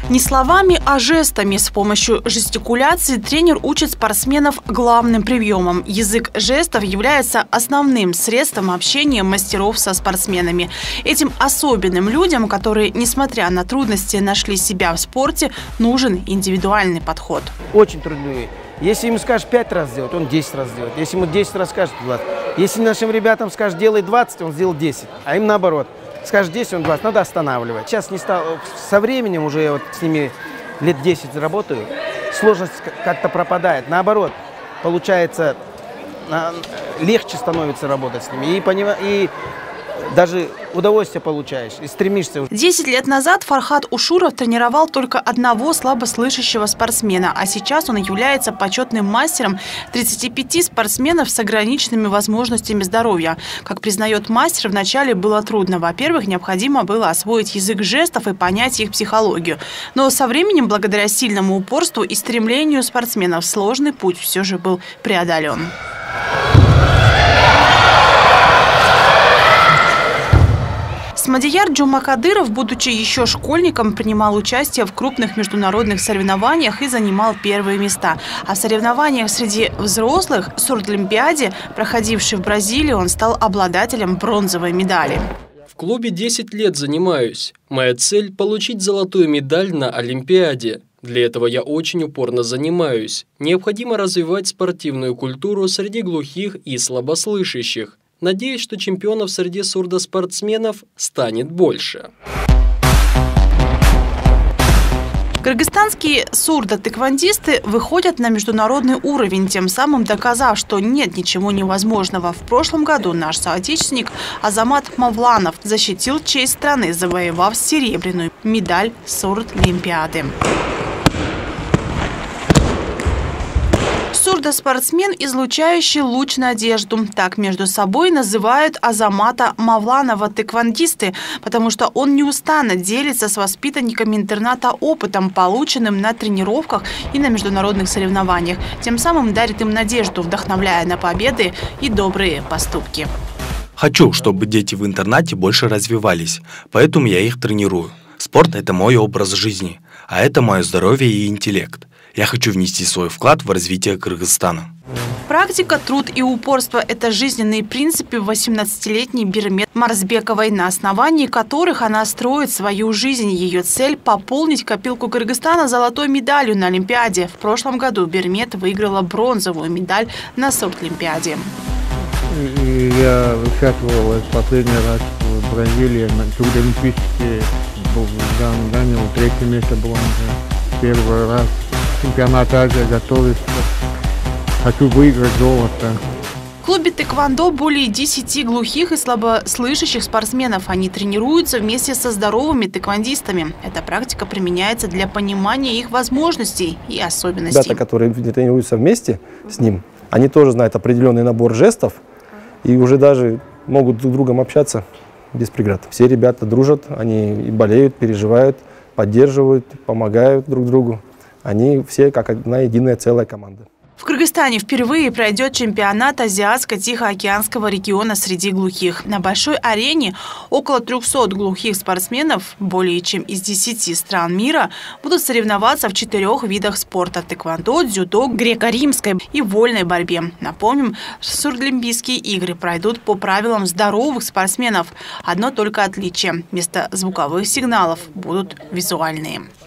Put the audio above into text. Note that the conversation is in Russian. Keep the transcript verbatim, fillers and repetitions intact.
Не словами, а жестами. С помощью жестикуляции тренер учит спортсменов главным приемам. Язык жестов является основным средством общения мастеров со спортсменами. Этим особенным людям, которые, несмотря на трудности, нашли себя в спорте, нужен индивидуальный подход. Очень трудно. Если ему скажешь пять раз сделать, он десять раз сделает. Если ему десять раз скажет, двадцать. Если нашим ребятам скажешь, делай двадцать, он сделал десять. А им наоборот. Скажешь десять, он двадцать. Надо останавливать. Сейчас не стал, со временем уже вот с ними лет десять работаю, сложность как-то пропадает. Наоборот, получается, легче становится работать с ними. И, поним... и даже удовольствие получаешь, и стремишься. Десять лет назад Фархат Ушуров тренировал только одного слабослышащего спортсмена, а сейчас он является почетным мастером тридцати пяти спортсменов с ограниченными возможностями здоровья. Как признает мастер, вначале было трудно. Во-первых, необходимо было освоить язык жестов и понять их психологию. Но со временем, благодаря сильному упорству и стремлению спортсменов, сложный путь все же был преодолен. Смадияр Джумакадыров, будучи еще школьником, принимал участие в крупных международных соревнованиях и занимал первые места. А в соревнованиях среди взрослых, сурдолимпиаде, проходившей в Бразилии, он стал обладателем бронзовой медали. В клубе десять лет занимаюсь. Моя цель – получить золотую медаль на Олимпиаде. Для этого я очень упорно занимаюсь. Необходимо развивать спортивную культуру среди глухих и слабослышащих. Надеюсь, что чемпионов среди сурдоспортсменов станет больше. Кыргызстанские сурдо-тэквондисты выходят на международный уровень, тем самым доказав, что нет ничего невозможного. В прошлом году наш соотечественник Азамат Мавланов защитил честь страны, завоевав серебряную медаль сурд-олимпиады. Сурдоспортсмен, излучающий луч надежду. Так между собой называют Азамата Мавланова тэквондисты, потому что он неустанно делится с воспитанниками интерната опытом, полученным на тренировках и на международных соревнованиях. Тем самым дарит им надежду, вдохновляя на победы и добрые поступки. Хочу, чтобы дети в интернате больше развивались, поэтому я их тренирую. Спорт – это мой образ жизни, а это мое здоровье и интеллект. Я хочу внести свой вклад в развитие Кыргызстана. Практика, труд и упорство – это жизненные принципы восемнадцатилетней Бирмет Марзбековой, на основании которых она строит свою жизнь. Ее цель – пополнить копилку Кыргызстана золотой медалью на Олимпиаде. В прошлом году Бирмет выиграла бронзовую медаль на сурдолимпиаде. Я участвовал последний раз в Бразилии на сурдолимпийске, занял третье место бронзы. Первый раз чемпионат Азии готовится. Хочу выиграть золото. В клубе тэквондо более десяти глухих и слабослышащих спортсменов. Они тренируются вместе со здоровыми тэквондистами. Эта практика применяется для понимания их возможностей и особенностей. Ребята, которые тренируются вместе с ним, они тоже знают определенный набор жестов и уже даже могут друг с другом общаться без преград. Все ребята дружат, они и болеют, переживают, поддерживают, помогают друг другу. Они все как одна единая целая команда. В Кыргызстане впервые пройдет чемпионат Азиатско-Тихоокеанского региона среди глухих. На большой арене около трёхсот глухих спортсменов, более чем из десяти стран мира, будут соревноваться в четырех видах спорта – тэквондо, дзюдо, греко-римской и вольной борьбе. Напомним, сурдолимпийские игры пройдут по правилам здоровых спортсменов. Одно только отличие – вместо звуковых сигналов будут визуальные.